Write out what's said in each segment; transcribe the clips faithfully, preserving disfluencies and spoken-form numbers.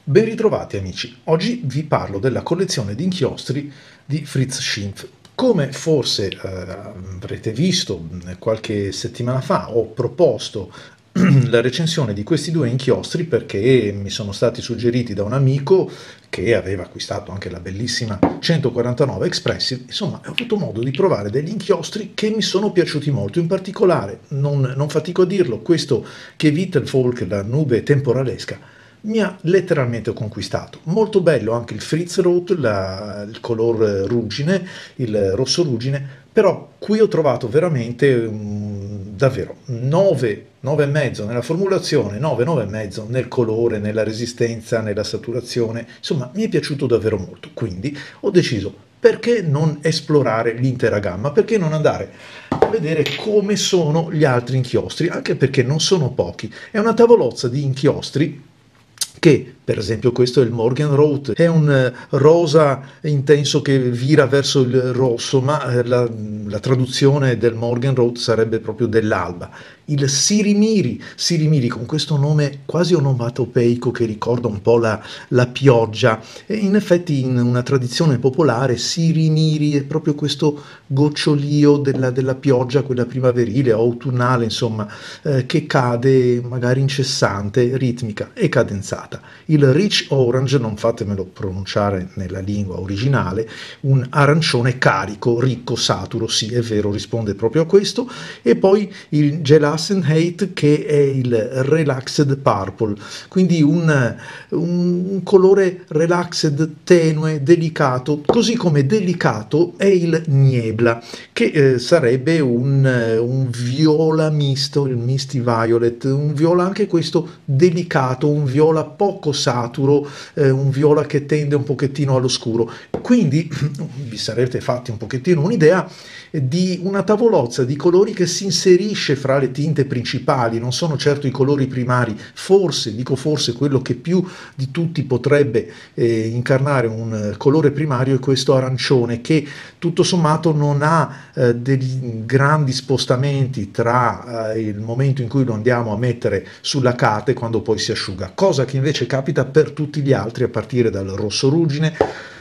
Ben ritrovati amici, oggi vi parlo della collezione di inchiostri di Fritz Schimpf. Come forse eh, avrete visto qualche settimana fa, ho proposto la recensione di questi due inchiostri perché mi sono stati suggeriti da un amico che aveva acquistato anche la bellissima centoquarantanove Expressive. Insomma, ho avuto modo di provare degli inchiostri che mi sono piaciuti molto, in particolare, non, non fatico a dirlo, questo che Vittelfolk, la nube temporalesca, mi ha letteralmente conquistato. Molto bello anche il Fritz Roth, la, il color ruggine, il rosso ruggine, però qui ho trovato veramente um, davvero nove, nove e mezzo nella formulazione, nove, nove e mezzo nel colore, nella resistenza, nella saturazione, insomma mi è piaciuto davvero molto, quindi ho deciso perché non esplorare l'intera gamma, perché non andare a vedere come sono gli altri inchiostri, anche perché non sono pochi, è una tavolozza di inchiostri che, per esempio, questo è il Morgenrot, è un eh, rosa intenso che vira verso il rosso, ma eh, la, la traduzione del Morgenrot sarebbe proprio dell'alba. Il Sirimiri, Sirimiri con questo nome quasi onomatopeico che ricorda un po' la, la pioggia, e in effetti in una tradizione popolare Sirimiri è proprio questo gocciolio della, della pioggia, quella primaverile o autunnale, insomma, eh, che cade magari incessante, ritmica e cadenzata. Il Rich Orange, non fatemelo pronunciare nella lingua originale, un arancione carico, ricco, saturo, sì è vero, risponde proprio a questo, e poi il Gelassenheit che è il Relaxed Purple, quindi un, un colore relaxed, tenue, delicato, così come delicato è il Niebla, che eh, sarebbe un, un viola misto, il Misty Violet, un viola anche questo delicato, un viola poco saturo, eh, un viola che tende un pochettino all'oscuro. Quindi vi sarete fatti un pochettino un'idea di una tavolozza di colori che si inserisce fra le tinte principali, non sono certo i colori primari, forse, dico forse, quello che più di tutti potrebbe eh, incarnare un colore primario è questo arancione che tutto sommato non ha eh, degli grandi spostamenti tra eh, il momento in cui lo andiamo a mettere sulla carta e quando poi si asciuga, cosa che invece capita per tutti gli altri a partire dal rosso ruggine,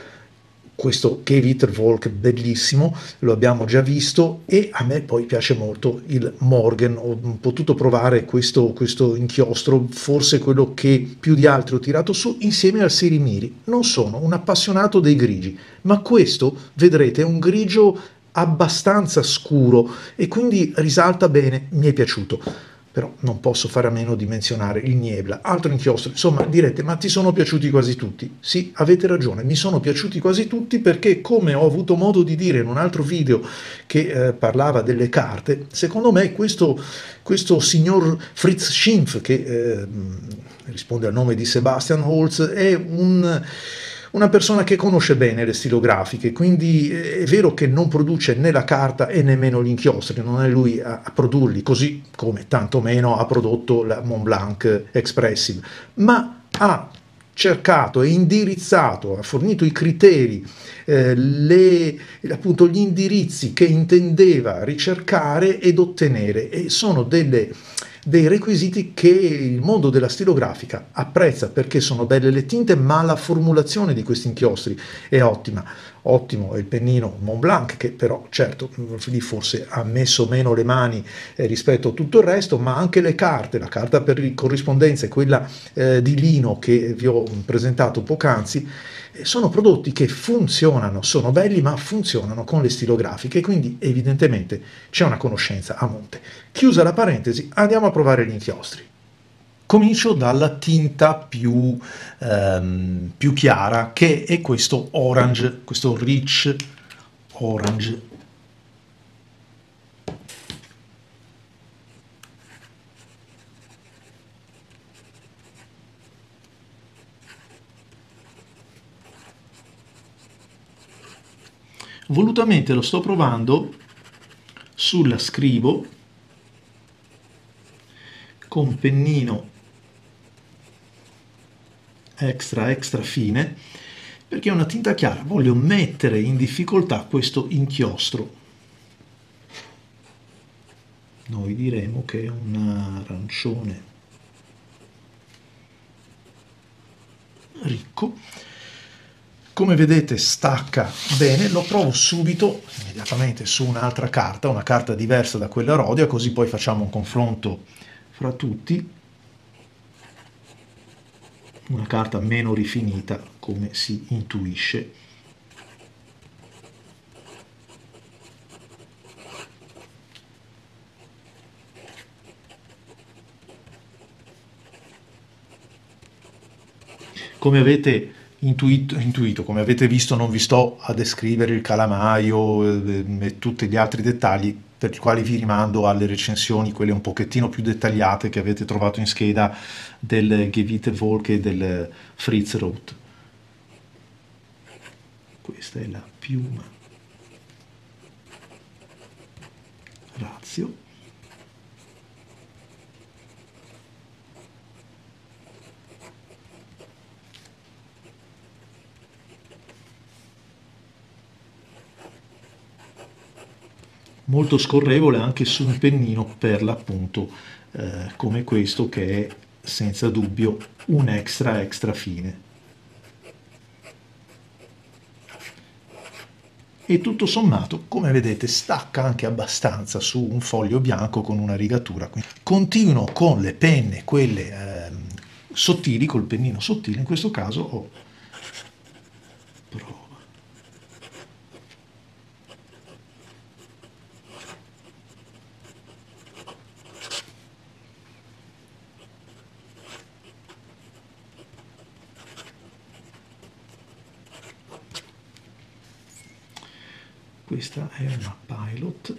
questo Kevittervolk bellissimo, lo abbiamo già visto, e a me poi piace molto il Morgan. Ho potuto provare questo, questo inchiostro, forse quello che più di altri ho tirato su, insieme al Sirimiri. Non sono un appassionato dei grigi, ma questo, vedrete, è un grigio abbastanza scuro e quindi risalta bene, mi è piaciuto. Però non posso fare a meno di menzionare il Niebla, altro inchiostro. Insomma, direte, ma ti sono piaciuti quasi tutti? Sì, avete ragione, mi sono piaciuti quasi tutti perché, come ho avuto modo di dire in un altro video che eh, parlava delle carte, secondo me questo, questo signor Fritz Schimpf, che eh, risponde al nome di Sebastian Holz, è un una persona che conosce bene le stilografiche, quindi è vero che non produce né la carta e nemmeno gli inchiostri, non è lui a, a produrli, così come tantomeno ha prodotto la Montblanc Expressive, ma ha cercato e indirizzato, ha fornito i criteri, eh, le, appunto gli indirizzi che intendeva ricercare ed ottenere, e sono delle dei requisiti che il mondo della stilografica apprezza perché sono belle le tinte, ma la formulazione di questi inchiostri è ottima. Ottimo è il pennino Montblanc, che però certo lì forse ha messo meno le mani eh, rispetto a tutto il resto, ma anche le carte, la carta per corrispondenza e quella eh, di lino che vi ho presentato poc'anzi, eh, sono prodotti che funzionano, sono belli ma funzionano con le stilografiche, quindi evidentemente c'è una conoscenza a monte. Chiusa la parentesi, andiamo a provare gli inchiostri. Comincio dalla tinta più, ehm, più chiara, che è questo orange, questo rich orange. Volutamente lo sto provando sulla scrivo con pennino extra extra fine, perché è una tinta chiara, voglio mettere in difficoltà questo inchiostro. Noi diremo che è un arancione ricco. Come vedete stacca bene, lo provo subito, immediatamente su un'altra carta, una carta diversa da quella rodia, così poi facciamo un confronto fra tutti. Una carta meno rifinita, come si intuisce. Come avete intuito, intuito, come avete visto, non vi sto a descrivere il calamaio eh, e tutti gli altri dettagli, per i quali vi rimando alle recensioni, quelle un pochettino più dettagliate che avete trovato in scheda del Gewitter Wolke e del Fritz Roth. Questa è la piuma Razio. Molto scorrevole anche su un pennino per l'appunto eh, come questo, che è senza dubbio un extra extra fine. E tutto sommato, come vedete, stacca anche abbastanza su un foglio bianco con una rigatura. Quindi continuo con le penne, quelle eh, sottili, col pennino sottile, in questo caso ho prova. Questa è una Pilot.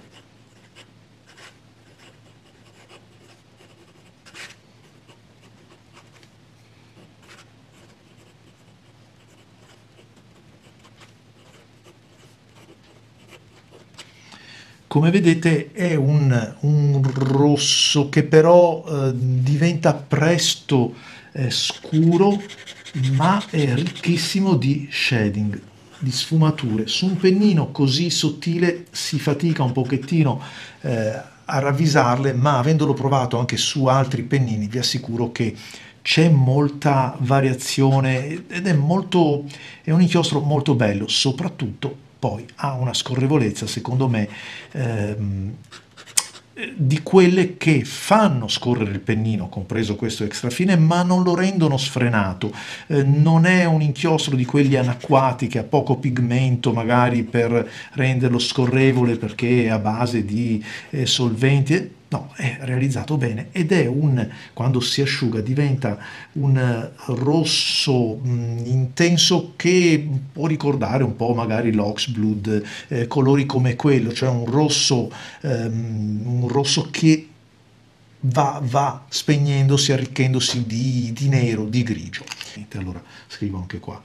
Come vedete è un, un rosso che però eh, diventa presto eh, scuro, ma è ricchissimo di shading, di sfumature. Su un pennino così sottile si fatica un pochettino eh, a ravvisarle, ma avendolo provato anche su altri pennini vi assicuro che c'è molta variazione ed è molto, è un inchiostro molto bello, soprattutto poi ha una scorrevolezza, secondo me, ehm, di quelle che fanno scorrere il pennino, compreso questo extra fine, ma non lo rendono sfrenato. Eh, non è un inchiostro di quelli anacquati che ha poco pigmento, magari per renderlo scorrevole perché è a base di eh, solventi. No, è realizzato bene ed è un, quando si asciuga diventa un rosso mh, intenso che può ricordare un po' magari l'Oxblood, eh, colori come quello, cioè un rosso, ehm, un rosso che va, va spegnendosi, arricchendosi di, di nero, di grigio. Allora scrivo anche qua.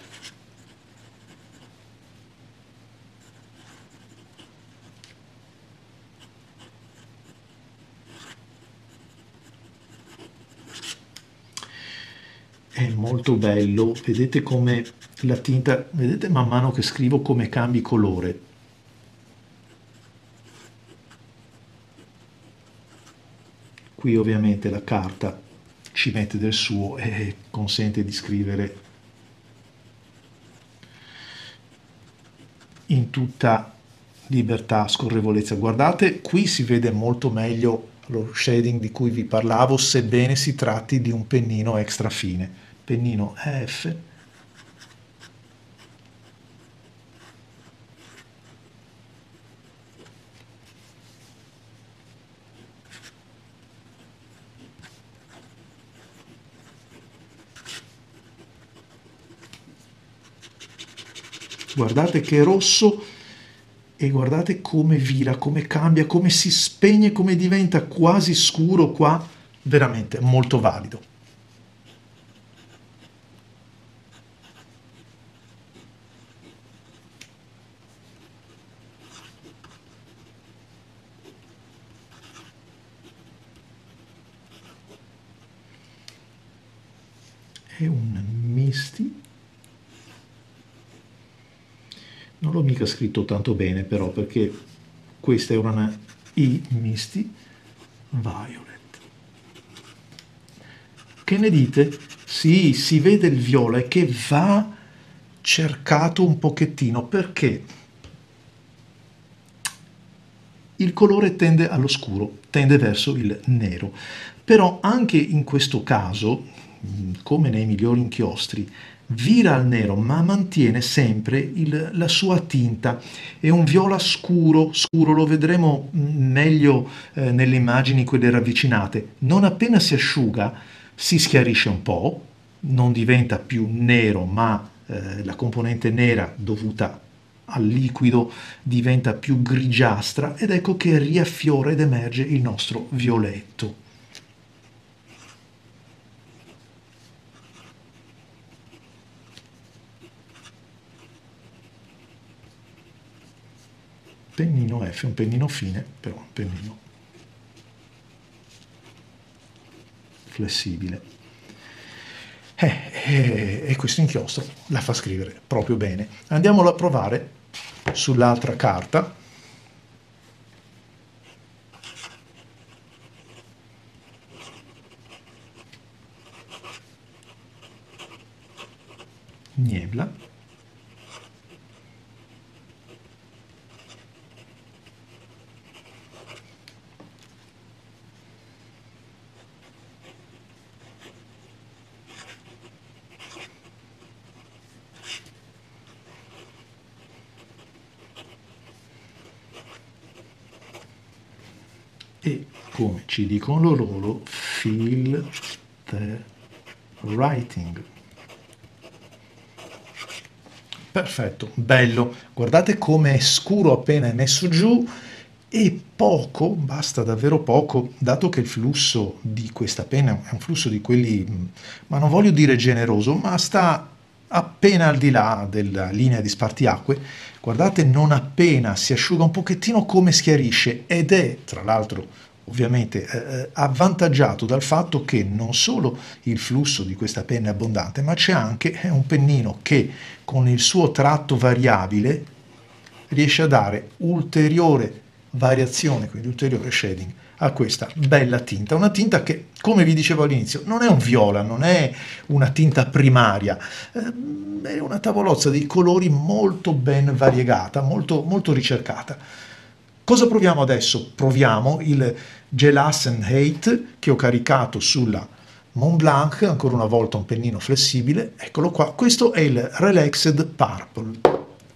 È molto bello, vedete come la tinta, vedete man mano che scrivo come cambi colore. Qui ovviamente la carta ci mette del suo e consente di scrivere in tutta libertà, scorrevolezza. Guardate, qui si vede molto meglio lo shading di cui vi parlavo, sebbene si tratti di un pennino extra fine. Pennino E F. Guardate che rosso e guardate come vira, come cambia, come si spegne, come diventa quasi scuro qua, veramente molto valido. È un Misty. Non l'ho mica scritto tanto bene però, perché questa è una I Misty Violet. Che ne dite Sì, si vede il viola e che va cercato un pochettino perché il colore tende all'oscuro, tende verso il nero. Però anche in questo caso, come nei migliori inchiostri, vira al nero ma mantiene sempre il, la sua tinta. È un viola scuro, scuro, lo vedremo meglio eh, nelle immagini quelle ravvicinate. Non appena si asciuga si schiarisce un po', non diventa più nero ma eh, la componente nera dovuta al liquido diventa più grigiastra ed ecco che riaffiora ed emerge il nostro violetto. Pennino F, un pennino fine, però un pennino flessibile. Eh, eh, e questo inchiostro la fa scrivere proprio bene. Andiamolo a provare sull'altra carta. Niebla. E come ci dicono loro, feel the writing. Perfetto, bello. Guardate come è scuro appena è messo giù e poco, basta davvero poco, dato che il flusso di questa penna è un flusso di quelli, ma non voglio dire generoso, ma sta appena al di là della linea di spartiacque. Guardate non appena si asciuga un pochettino come schiarisce ed è, tra l'altro, ovviamente eh, avvantaggiato dal fatto che non solo il flusso di questa penna è abbondante, ma c'è anche un pennino che con il suo tratto variabile riesce a dare ulteriore variazione, quindi ulteriore shading a questa bella tinta. Una tinta che, come vi dicevo all'inizio, non è un viola, non è una tinta primaria, è una tavolozza di colori molto ben variegata, molto, molto ricercata. Cosa proviamo adesso? Proviamo il Gelassen che ho caricato sulla Mont Blanc, ancora una volta un pennino flessibile, eccolo qua, questo è il Relaxed Purple.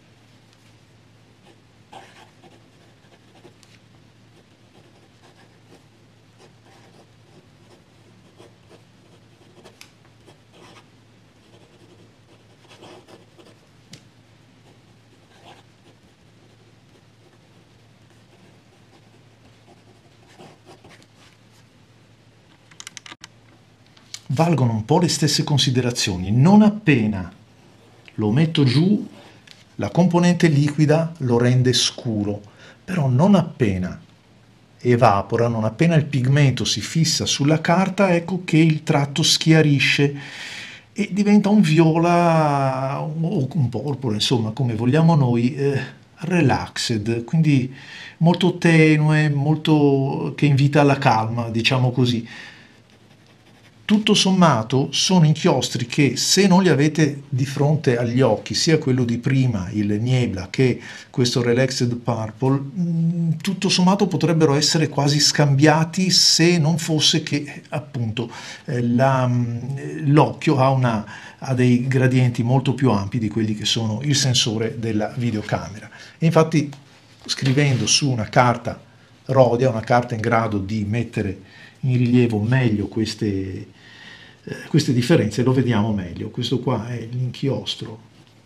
Valgono un po' le stesse considerazioni. Non appena lo metto giù, la componente liquida lo rende scuro, però non appena evapora, non appena il pigmento si fissa sulla carta, ecco che il tratto schiarisce e diventa un viola o un purple, insomma, come vogliamo noi, eh, relaxed, quindi molto tenue, molto che invita alla calma, diciamo così. Tutto sommato sono inchiostri che se non li avete di fronte agli occhi, sia quello di prima, il Niebla, che questo Relaxed Purple, tutto sommato potrebbero essere quasi scambiati se non fosse che appunto l'occhio ha, una, ha dei gradienti molto più ampi di quelli che sono il sensore della videocamera. E infatti scrivendo su una carta Rhodia, una carta in grado di mettere in rilievo meglio queste queste differenze, lo vediamo meglio. Questo qua è l'inchiostro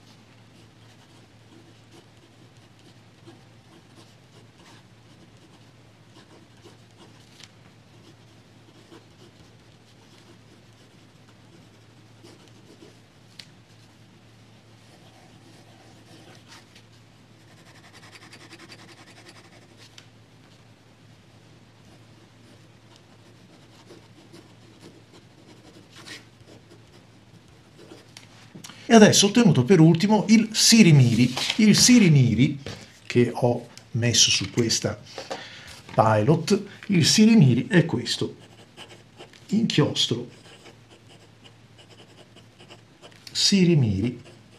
e adesso ho ottenuto per ultimo il Sirimiri. Il Sirimiri che ho messo su questa Pilot, il Sirimiri è questo inchiostro Sirimiri.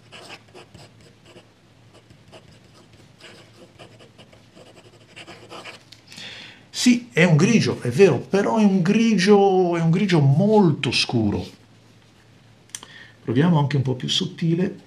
Sì, è un grigio, è vero, però è un grigio, è un grigio molto scuro. Proviamo anche un po' più sottile.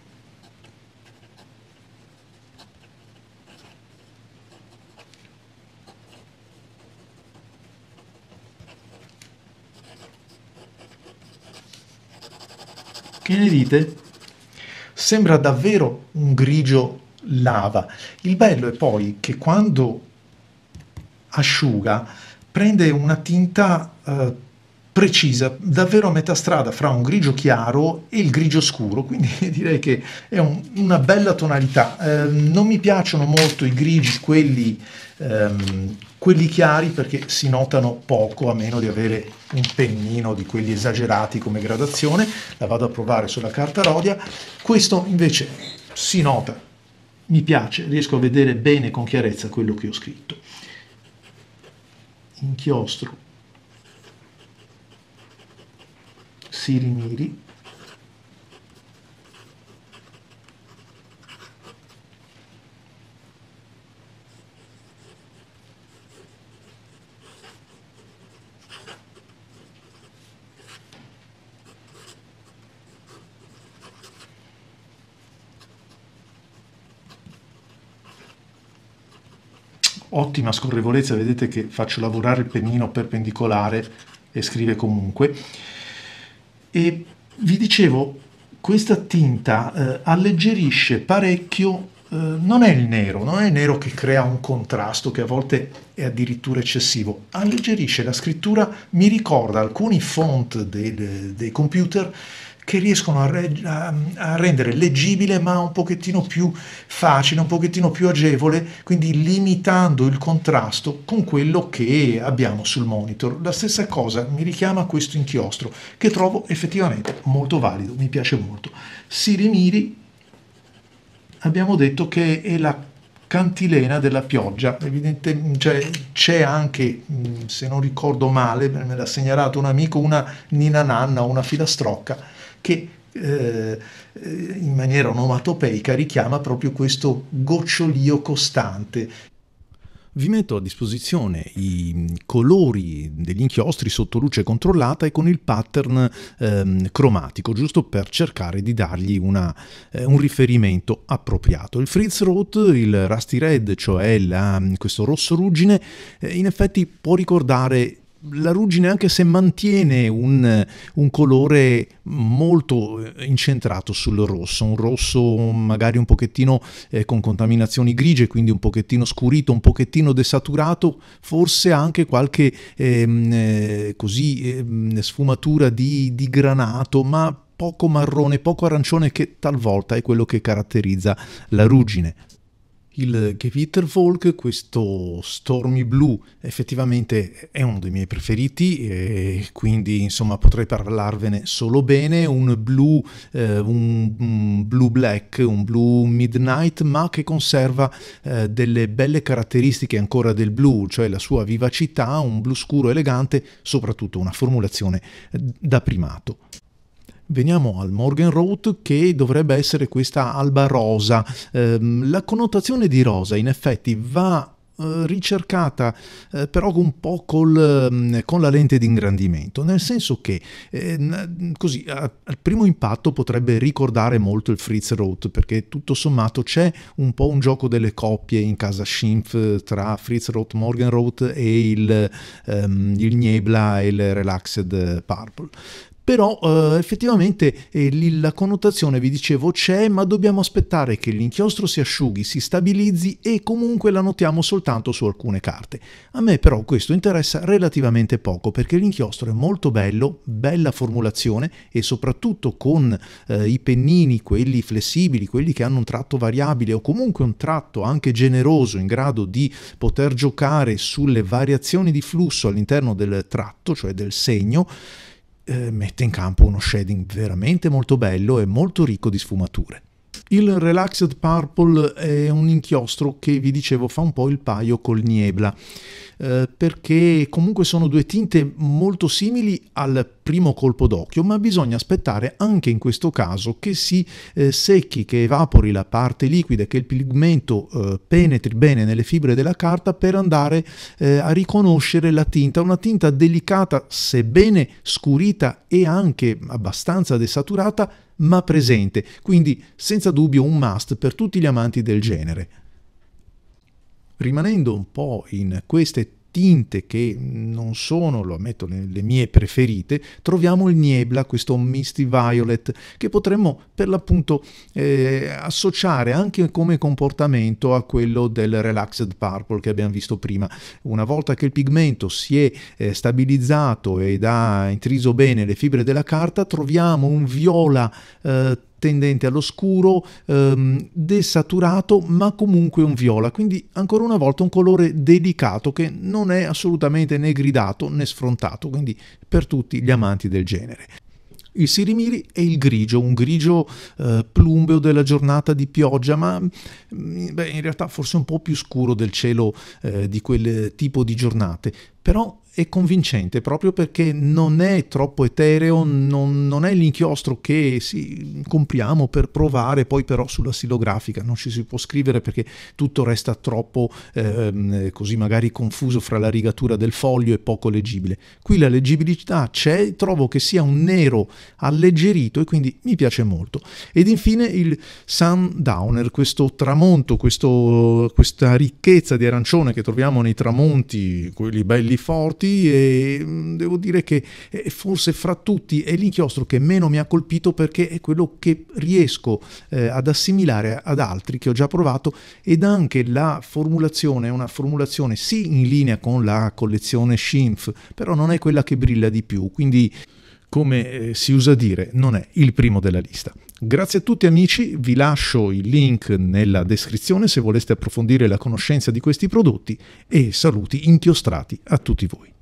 Che ne dite? Sembra davvero un grigio lava. Il bello è poi che quando asciuga prende una tinta eh, precisa, davvero a metà strada fra un grigio chiaro e il grigio scuro, quindi direi che è un, una bella tonalità. Eh, non mi piacciono molto i grigi, quelli, ehm, quelli chiari, perché si notano poco, a meno di avere un pennino di quelli esagerati come gradazione. La vado a provare sulla carta Rhodia. Questo invece si nota, mi piace, riesco a vedere bene con chiarezza quello che ho scritto. Inchiostro Sirimiri. Ottima scorrevolezza, vedete che faccio lavorare il pennino perpendicolare e scrive comunque. E vi dicevo, questa tinta eh, alleggerisce parecchio, eh, non è il nero, non è il nero che crea un contrasto che a volte è addirittura eccessivo, alleggerisce la scrittura, mi ricorda alcuni font dei, dei computer che riescono a, a, a rendere leggibile ma un pochettino più facile, un pochettino più agevole, quindi limitando il contrasto con quello che abbiamo sul monitor. La stessa cosa mi richiama questo inchiostro, che trovo effettivamente molto valido, mi piace molto. Sirimiri, abbiamo detto che è la cantilena della pioggia, evidentemente cioè, c'è anche, se non ricordo male, me l'ha segnalato un amico, una ninna nanna o una filastrocca che eh, in maniera onomatopeica richiama proprio questo gocciolio costante. Vi metto a disposizione i colori degli inchiostri sotto luce controllata e con il pattern ehm, cromatico, giusto per cercare di dargli una, eh, un riferimento appropriato. Il Fritz Roth, il Rusty Red, cioè la, questo rosso ruggine, eh, in effetti può ricordare la ruggine, anche se mantiene un, un colore molto incentrato sul rosso, un rosso magari un pochettino eh, con contaminazioni grigie, quindi un pochettino scurito, un pochettino desaturato, forse anche qualche ehm, eh, così ehm, sfumatura di, di granato, ma poco marrone, poco arancione, che talvolta è quello che caratterizza la ruggine. Il Gewitterwolk, questo Stormy Blue, effettivamente è uno dei miei preferiti e quindi insomma potrei parlarvene solo bene. Un blu, eh, un, un blue black, un blu midnight, ma che conserva eh, delle belle caratteristiche ancora del blu, cioè la sua vivacità, un blu scuro elegante, soprattutto una formulazione da primato. Veniamo al Morgenrot, che dovrebbe essere questa alba rosa. Eh, la connotazione di rosa in effetti va eh, ricercata eh, però un po' col, con la lente di ingrandimento, nel senso che eh, così a, al primo impatto potrebbe ricordare molto il Fritz Roth, perché tutto sommato c'è un po' un gioco delle coppie in casa Schimpf tra Fritz Roth Morgenrot e il, um, il Niebla e il Relaxed Purple. Però eh, effettivamente eh, la connotazione, vi dicevo, c'è, ma dobbiamo aspettare che l'inchiostro si asciughi, si stabilizzi e comunque la notiamo soltanto su alcune carte. A me però questo interessa relativamente poco, perché l'inchiostro è molto bello, bella formulazione, e soprattutto con eh, i pennini, quelli flessibili, quelli che hanno un tratto variabile o comunque un tratto anche generoso in grado di poter giocare sulle variazioni di flusso all'interno del tratto, cioè del segno, mette in campo uno shading veramente molto bello e molto ricco di sfumature. Il Relaxed Purple è un inchiostro che, vi dicevo, fa un po' il paio col Niebla. eh, perché comunque sono due tinte molto simili al primo colpo d'occhio, ma bisogna aspettare anche in questo caso che si eh, secchi, che evapori la parte liquida, che il pigmento eh, penetri bene nelle fibre della carta per andare eh, a riconoscere la tinta, una tinta delicata, sebbene scurita e anche abbastanza desaturata, ma presente, quindi senza dubbio un must per tutti gli amanti del genere. Rimanendo un po' in queste tinte che non sono, lo ammetto, le, le mie preferite, troviamo il Niebla, questo Misty Violet, che potremmo per l'appunto eh, associare anche come comportamento a quello del Relaxed Purple che abbiamo visto prima. Una volta che il pigmento si è eh, stabilizzato ed ha intriso bene le fibre della carta, troviamo un viola eh, tendente all'oscuro, ehm, desaturato, ma comunque un viola, quindi ancora una volta un colore delicato che non è assolutamente né gridato né sfrontato, quindi per tutti gli amanti del genere. Il sirimiri è il grigio, un grigio eh, plumbeo della giornata di pioggia, ma beh, in realtà forse un po' più scuro del cielo eh, di quel tipo di giornate, però è convincente proprio perché non è troppo etereo, non, non è l'inchiostro che sì, compriamo per provare, poi però sulla stilografica non ci si può scrivere perché tutto resta troppo eh, così magari confuso fra la rigatura del foglio e poco leggibile. Qui la leggibilità c'è, trovo che sia un nero alleggerito e quindi mi piace molto. Ed infine il Sundowner, questo tramonto, questo, questa ricchezza di arancione che troviamo nei tramonti, quelli belli forti, e devo dire che forse fra tutti è l'inchiostro che meno mi ha colpito perché è quello che riesco eh, ad assimilare ad altri che ho già provato, ed anche la formulazione è una formulazione sì in linea con la collezione Schimpf, però non è quella che brilla di più, quindi come eh, si usa dire non è il primo della lista. Grazie a tutti amici, vi lascio il link nella descrizione se voleste approfondire la conoscenza di questi prodotti, e saluti inchiostrati a tutti voi.